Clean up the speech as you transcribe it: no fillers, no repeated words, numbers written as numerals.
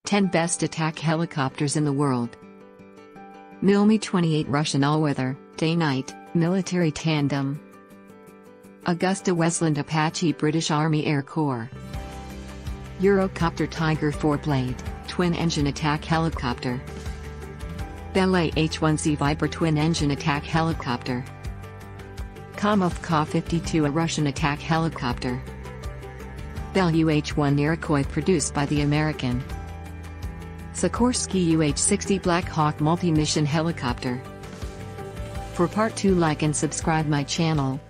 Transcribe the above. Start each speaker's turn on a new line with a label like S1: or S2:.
S1: 10 Best Attack Helicopters in the World. Mi-28 Russian all-weather, day-night, military tandem. Augusta-Westland Apache British Army Air Corps. Eurocopter Tiger 4-blade, twin-engine attack helicopter. Bell AH-1Z Viper twin-engine attack helicopter. Kamov Ka-52 a Russian attack helicopter. Bell UH-1 Iroquois produced by the American. Sikorsky UH-60 Black Hawk multi-mission helicopter. For part 2, like and subscribe my channel.